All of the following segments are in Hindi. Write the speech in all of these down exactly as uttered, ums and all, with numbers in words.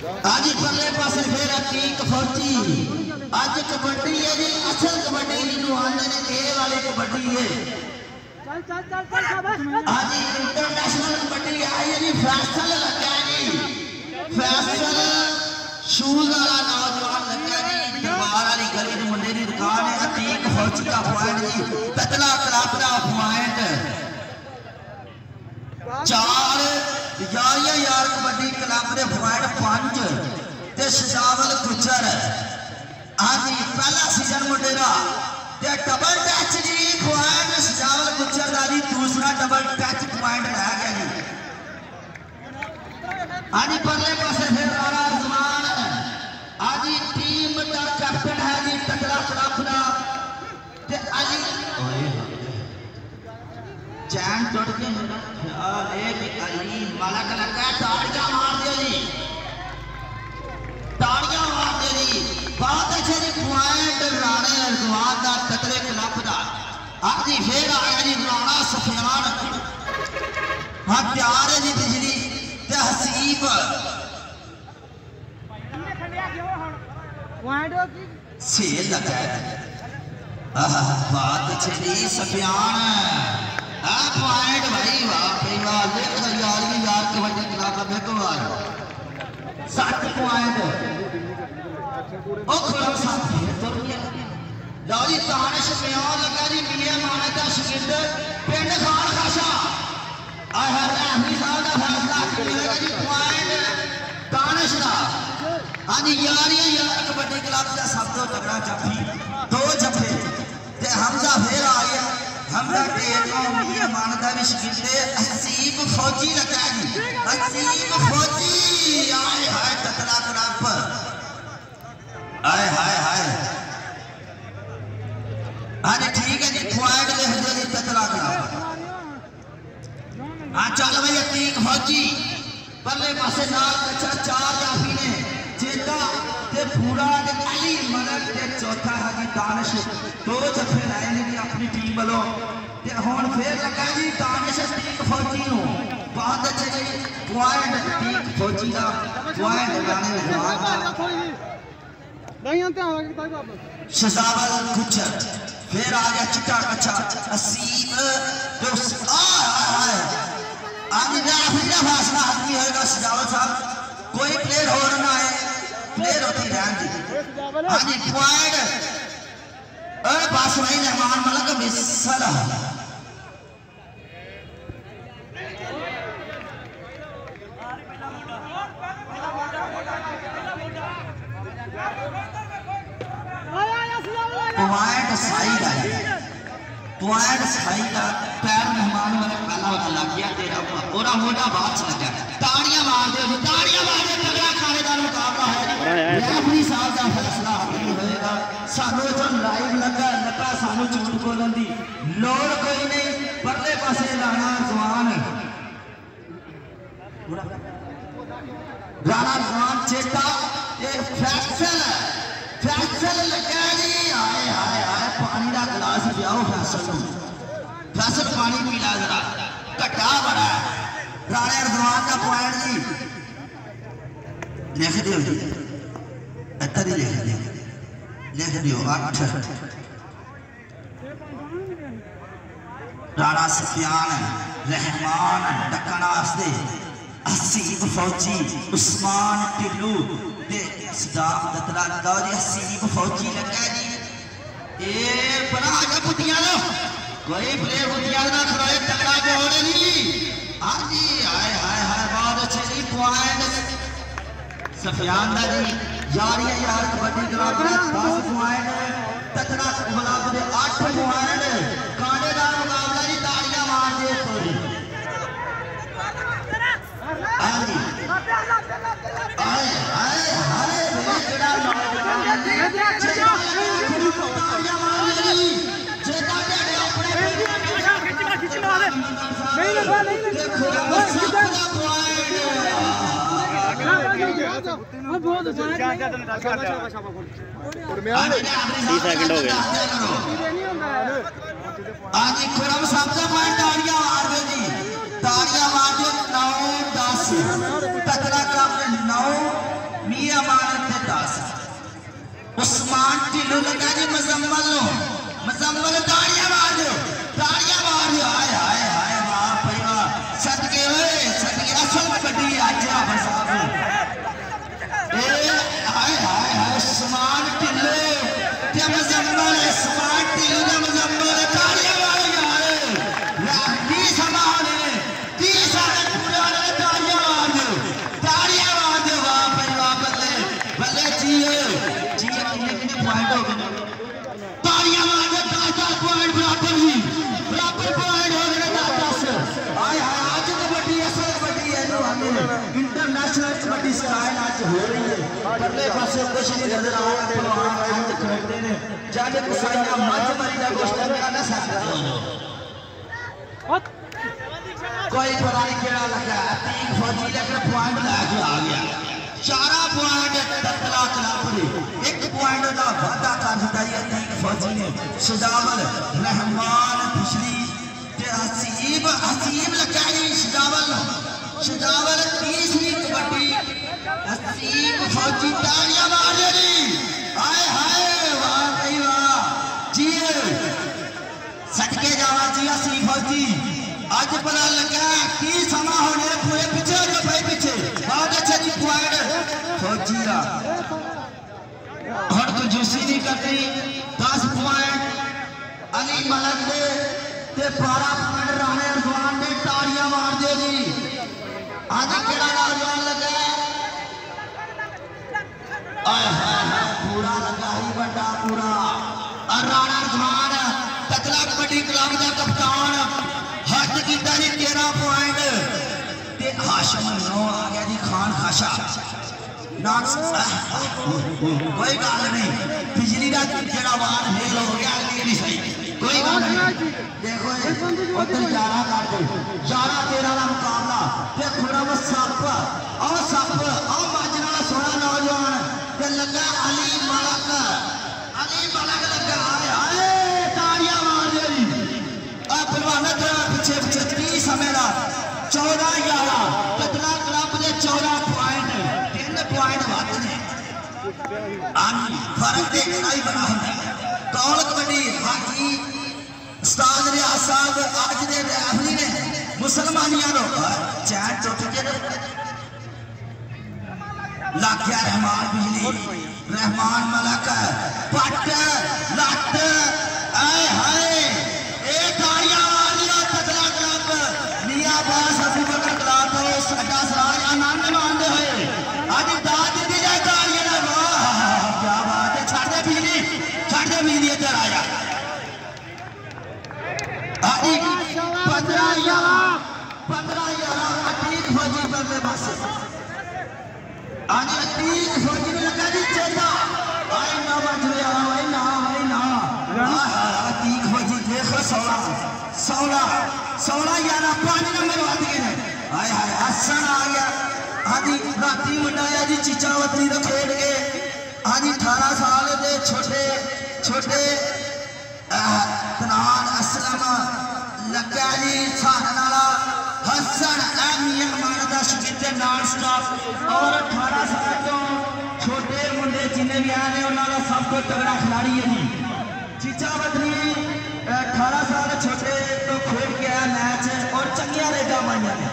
आज परले पासे फिर अतीक फौजी आज कबड्डी है जी असल कबड्डी जिन्होंने आंदे ने ए वाली कबड्डी है चल चल चल चल शाबाश आज इंटरनेशनल कबड्डी आई है जी फैसल लगा जी फैसल शूज वाला नौजवान लगा जी दरबार वाली गली में मुंडे की दुकान है अतीक फौजी का पॉइंट जी ततला क्लब का पॉइंट चार यारिया यार कबड्डी क्लब के पॉइंट पांच ते सजावल गुजर हाँ जी पहला सीजन मुंडे का ते डबल टच जी पॉइंट सजावल गुजर का जी दूसरा डबल टच पॉइंट रह गया जी हाँ जी परले पासे फिर राणा रजमान हाँ जी टीम का कैप्टन है जी तकला क्लब का ते अली चैन टूट के मेरा ख्याल है कि अली मलक लगा ताड़ियां मार दे जी ताड़ियां मार दे जी बहुत अच्छे जी पॉइंट राणे रजवान का तकले क्लब का हाँ जी फिर आया जी राणा सफियान हाँ तैयार है जी बिजली ते हसीब सेल लगा है बात अच्छे जी सफियान पॉइंट भाई वाह भाई वाह देख यार भी यार कबड्डी क्लब में को आ सात पॉइंट ओ खुलम साथ तो लो जी तानिश प्यार लगा जी मियां माने दा शकीद पिंड खान खाशा आय है रहमी साहब का फैसला मिलेगा जी पॉइंट तानिश दा हां जी यारियां यार कबड्डी क्लब का सब तो तगड़ा जफ्फी दो जफ्फे ते हमजा फिर आ गया हमदा टेका मियां मानदा भी शकीदे हसीब फौजी लगा जी हसीब फौजी आय हाय तकला क्लब आय हाय हाय हाँ जी ठीक है जी पॉइंट लिख दो जी तकला क्लब हाँ चल भाई अतीक फौजी परले पासे नाल कच्चा चार जाफी ने चेता ते पूरा ते अली मलक ते चौथा है जी दानिश दो जफे लाए ने जी अपनी टीम वालों ते हुन फिर लगा जी दानिश अतीक फौजी नु बहुत अच्छे जी पॉइंट अतीक फौजी का पॉइंट लगाने जवाब नहीं आते हैं शजावल गुजर फिर आ गया चिट्टा कच्चा असीब जो आ आज रेफरी का फैसला आदमी होगा सजावल साहब कोई प्लेयर और ना है प्लेयर होती रहन दी हाँ जी पॉइंट अरे बस वही रहमान मलक मिसल पॉइंट साई का पॉइंट साई का पैर मेहमान वाले पहला लग गया तेरा और मोटा बाद से लग गया ताड़ियां मार दे ताड़ियां मार दे तगड़ा खानेदार मुकाबला है रेफरी साहब का फैसला नहीं होएगा सानू तो लाइव लगा लगा सानू झूठ बोलन दी लोड़ कोई नहीं परले पासे राणा रजवान राणा रजवान चेता ये फैसल फैसल लगा जी हाय हाय हाय पानी का गिलास पियाओ फैसल फैसल पानी पी ला जरा घटा बड़ा राणे रजवान का पॉइंट जी लिख दियो जी इधर ही लिख दियो लिख दियो आठ राणा सफियान रहमान डकना आस्ते हसीब फौजी उस्मान टिल्लू ते सदाम दतला लो जी हसीब फौजी लगा जी ए बड़ा आजा पुटिया लो कोई प्लेयर पुटिया ना खड़े तगड़ा जोड़ नहीं हां जी हाय हाय हाय बहुत अच्छे जी पॉइंट सफियान दा जी यारियां यार कबड्डी क्लब ने दस पॉइंट ततला क्लब दे आठ पॉइंट कांडेदार मुकाबला जी ताड़ियां मार दे थोड़ी हां जी हाय हाय हाय केड़ा ताड़ियां मार दे जेता तेरे अपने खिच मार नहीं लगा नहीं देखो बहुत तीस सेकंड हो गए आज खुरम साहब का पॉइंट ताड़ियां मार दो जी ताड़ियां मार दो नौ दस तकड़ा क्लब नौ अमानत के दस उस्मान ढिल्लो लगा जी मुजम्मल नो मुजम्मल ताड़ियां मार दो ताड़ियां मार दो हाय हाय हाय वाह भाई वाह सदके ओए सदके असल कबड्डी आज आ साहब ए हाय हाय हाय उस्मान ढिल्लो ते मुजम्मल उस्मान ढिल्लो ते मुजम्मल ताड़ियां मार यार यार की समाने की सारे पूरा ने ताड़ियां मार दो ताड़ियां मार दो वाह भाई वाह बल्ले बल्ले जी जी कितने कितने पॉइंट हो गए ताड़ियां मार दो दस दस पॉइंट बराबर ही बराबर पॉइंट हो गए दस दस हाय हाय आज कबड्डी असल कबड्डी है जो आगे इंटरनेशनल कबड्डी स्टाइल आज हो रही है परले पासे कुछ नहीं नजर आ रहा पहलवान आज खड़े ने जाने कसाईया मज मरी का गोश्त मेरा ना सकता कोई पता नहीं केड़ा लगा तीन फौजी लेकर पॉइंट लेके आ गया चारा पॉइंट ततला क्लब एक पॉइंट का वादा कर दिता है तीन फौजी ने सजावल रहमान पिछली ते हसीब हसीब लगा जी सजावल सजावल तीसरी कबड्डी हसीब फौजी तालियां मार रही हाय हाय वाह भाई वाह जी सदके जावा जी हसीब फौजी आज पता लगा की समा होने पूरे पीछे जो भाई पीछे बहुत अच्छा जी पॉइंट फौजीरा हर तो जोशी नहीं करती दस पॉइंट अली मलक दे ते बारह पॉइंट राणे रजवान ने ताड़ियां मार दे जी आज केड़ा नौजवान लगा आय हाय पूरा लगा ही बड़ा पूरा और राणा रजवान तकला कबड्डी क्लब का कप्तान हद की तारी तेरह पॉइंट ते हाशम नौ आ गया जी खान खाशा नाक कोई गल नहीं बिजली का जेड़ा वार फेल हो गया अगली नहीं सही कोई गल नहीं देखो उधर जारा कर दे जारा तेरह का मुकाबला ते खुरम सप और सप और माजन वाला सोना नौजवान ते लगा अली मलक अली मलक लगा हाय ताड़ियां मार दे पहलवान पीछे पीछे तीस समय का चौदह ग्यारह कतला क्लब के चौदह पॉइंट तीन पॉइंट वध ने फर्क देखना ही बड़ा होता कौल कबड्डी हाजी उस्ताद रियाज साहब आज के रैफरी ने मुसलमानियां रो चैन टुट के लग गया रहमान बिजली रहमान मलक पट लट आए हाय सोलह ग्यारह पांच नंबर वध गए हाय हाय हसन आ गया हाँ जी राती मुंडाया जी चीचावतरी तो खेल के हाँ जी अठारह साल के छोटे छोटे तनान असलम लगा जी सहारन वाला हसन अहमियत मानदा शकीते नॉन स्टॉप और अठारह साल तो छोटे मुंडे जिन्हें भी आए उन्होंने सब को तगड़ा खिलाड़ी है जी चीचावतरी अठारह साल छोटे तो खेल के आया मैच और चंगिया रेडा मारिया ने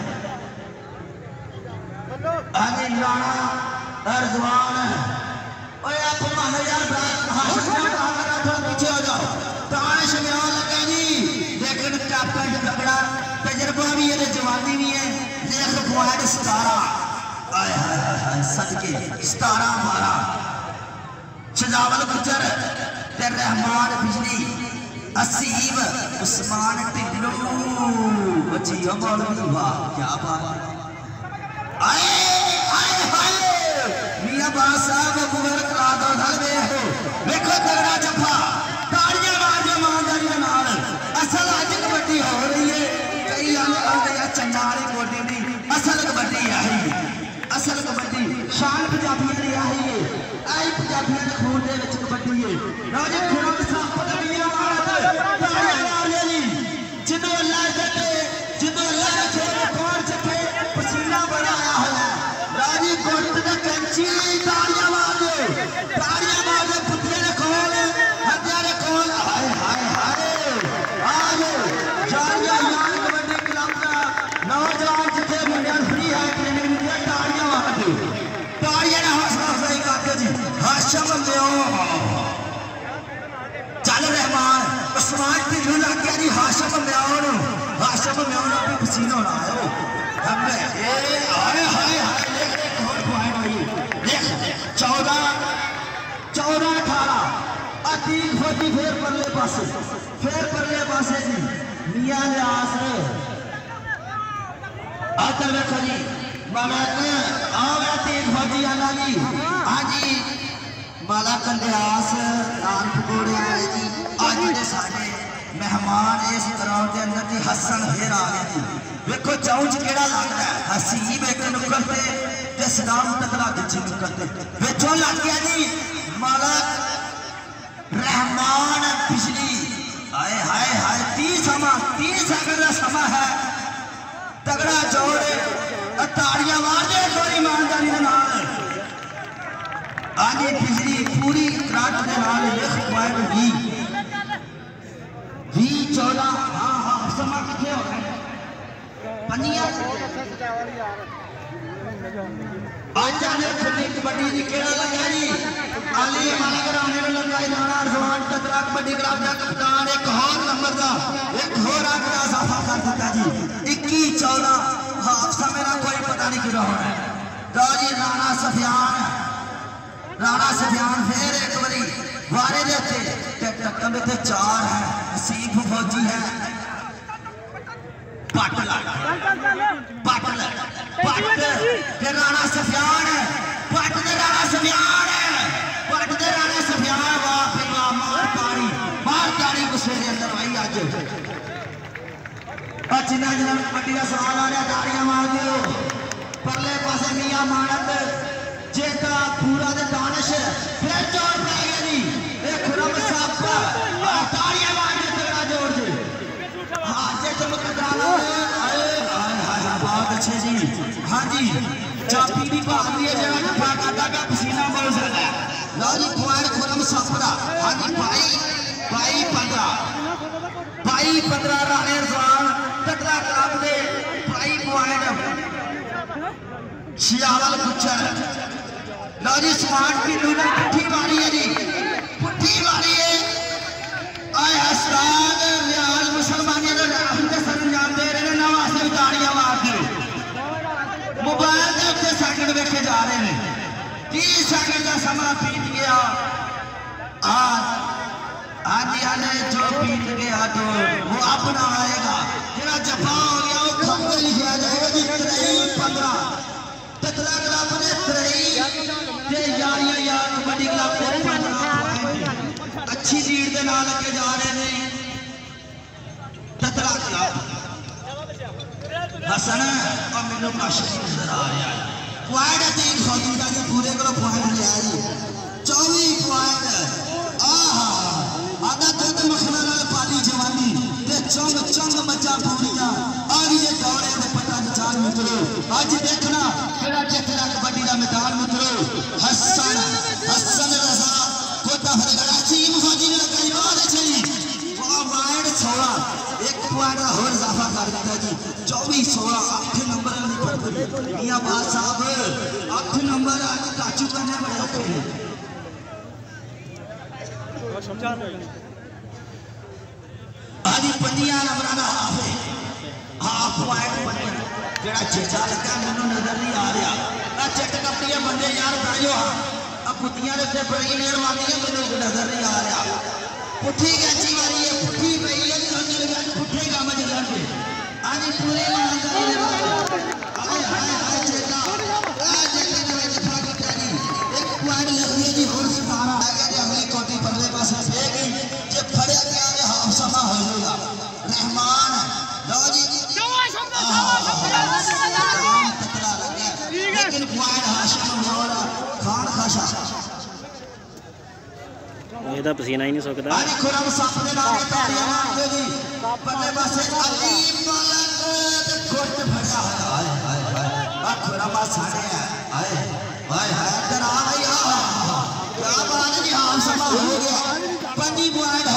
आगे राणा रजवान ओए आप मान यार थोड़ा पीछे हो जाओ तानिश में लगा जी लेकिन कैप्टन तगड़ा तजर्बा भी है जवानी भी है देख पॉइंट सतारह आय हाय हाय सदके सतारह मारा सजावल गुजर ते रहमान बिजली असीब उस्मान ढिल्लो बची मौलवी वाह क्या बात आए आए हाय मियां बादशाह साहब मुबारक ला दो धर देखो देखो तगड़ा जफा ताड़ियां मार दो ईमानदारी के नाल असल अज कबड्डी हो रही है कई आंदे या चंगा वाली कोटी नहीं असल कबड्डी आई असल कबड्डी शान पंजाबियों की आई है आई पंजाबियों के खून दे विच कबड्डी है राजे खुरम साहब पगड़ियां जिदो अल्लाह दे जिदो अल्लाह ने छोड़ कौन चखे पसीना बनाया है राजी कोट दा कंची तालियां ताड़ियां ना हौसला अफजाई करते जी हाशम म्यो चल रहमान उस्मान की लू लग गया जी हाशम म्यो नु हाशम म्यो नु भी पसीना ना आयो हमने ए हाय हाय हाय देख देख और पॉइंट हुई देख चौदह चौदह अठारह अतीक फौजी फिर परले पासे फिर परले पासे जी मियां लियास आकर देखो जी मालक आओ अतीक फौजी आना जी हाँ जी मालक लियास नान पकौड़े आए जी आज के साढ़े मेहमान इस ग्राउंड के अंदर जी हसन फिर आ गए जी देखो चौंच केड़ा लगता है हसीब एक नुक्कड़ पे ते सदाम तकला दूसरी नुक्कड़ पे विचों लग गया जी मालक रहमान पिछली हाय हाय हाय तीस समा तीस सेकंड का समा है तगड़ा जोड़ ताड़ियां मार दे थोड़ी ईमानदारी के नाल आगे पिछली पूरी क्राट के नाल लिख पॉइंट भी भी चौदह हाँ हाँ समा कितने हो गए पंजिया आज जाने खुली कबड्डी की केड़ा लगा जी आली माला कराने में लगाई राणा रजवान कतरा कबड्डी क्लब का कप्तान एक और नंबर का एक और आंकड़ा इजाफा कर दिया जी इक्कीस चौदह हादसा मेरा कोई पता नहीं क्यों हो रहा है तो जी राणा सफियान राणा सफियान फिर एक बारी वारे देते टक्कर में थे चार है हसीब फौजी है पाटल पाटल पाट के राणा सफियान है पाट के राणा सफियान है पाट के राणा सफियान वाह फिर वाह मार ताड़ी मार ताड़ी गुस्से के अंदर भाई आज जिन्ना जिन्ना कबड्डी का सवाल आ रहा ताड़ियां मार दियो परले पासे मियां मानत जेता पूरा दे दानिश फिर जोर पै गया जी एक खुरम साहब ताड़ियां मार दे तगड़ा जोर जी हां जे चमकदार आए हाय हाय बहुत अच्छे जी हाँ जी चापी भी भाग दी है जगह जफा काटा का पसीना बोल सकता है लो जी पॉइंट खुरम साहब हाँ जी भाई भाई पंद्रह भाई पंद्रह राणे रजवान तकला क्लब दे भाई पॉइंट छियावल गुच्छर लो जी स्मार्ट की लूना पुट्ठी मारी है जी पुट्ठी मारी है आए उस्ताद रियाज मुसलमानियों का राहुल के सरंजाम दे रहे हैं ना वास्ते ताड़ियां मार दो मोबाइल के उत्ते सेकंड वेखे जा रहे हैं तीस सेकंड का समा बीत गया आज आज आने जो बीत गया तो वो अपना आएगा जेड़ा जफा हो गया वो खंगे लिखा जाएगा जी त्रई पंद्रह तकला क्लब ने त्रई ते यारियां यार कबड्डी क्लब को पंद्रह अच्छी लीड के नाल लेके जा रहे हैं तकला क्लब हसन और मेनू काशिश नजर आ रहा है पॉइंट तीन फौजी का जी पूरे को पॉइंट लिया जी चौबीस पॉइंट आहा आधा कद मखना नाल पाली जवानी ते चंग चंग मचा पूरियां आगे ये दौड़े में पता निचान मित्रों आज देखना केड़ा जितना कबड्डी का मैदान मित्रों हसन हसन रजा कोटा फरगड़ा सीम फौजी ने लगाई बहुत अच्छी वाह पॉइंट सोलह एक पॉइंट और इजाफा कर दिया जी चौबीस सोलह आठ नंबर वाली मियां बाद साहब आठ नंबर आज काचू करने बड़े औखे हैं आदि पंजियां नंबर का हाफ है हाफ पॉइंट जेड़ा चेचा लगा मैनू नजर नहीं आ रहा आ चेक कपड़ियां बंदे यार बैठो अब पुट्टियां दे उत्ते बड़ी मेहरबानी है मैनू नजर नहीं आ रहा पुट्ठी कैची मारी है पुट्ठी पई है अंदर पुट्ठे काम चलन पे आदि पूरे ईमानदारी दे नाल हाय हाय हाय चेचा आ चेचा ने दफा किया जी एक पॉइंट लग गई जी और सतारा आ गया जी अगली कोटी परले पासे फेंक जे फड़या गया ते हाफ समा हो जाएगा रहमान लो जी लेकिन पॉइंट हाशिम और खान खाशा ਇਹਦਾ ਪਸੀਨਾ ਹੀ ਨਹੀਂ ਸੁੱਕਦਾ ਅੱਜ ਖੁਰਮ ਸੱਪ ਦੇ ਨਾਲ ਤਾੜੀਆਂ ਮਾਰਦੇ ਜੀ ਪਰਲੇ ਪਾਸੇ ਅਲੀ ਮਲਕ ਤੇ ਗੁੱਟ ਫੜਿਆ ਹੋਇਆ ਹਾਏ ਹਾਏ ਹਾਏ ਆ ਖੁਰਮ ਆ ਸਾਡੇ ਆ ਹਾਏ ਹਾਏ ਹਾਏ ਇੱਧਰ ਆ ਭਈ ਆ ਕੀ ਬਾਤ ਜੀ ਹਾਲ ਸਮਾਂ ਹੋ ਗਿਆ ਪੰਜੀ ਪੁਆਇੰਟ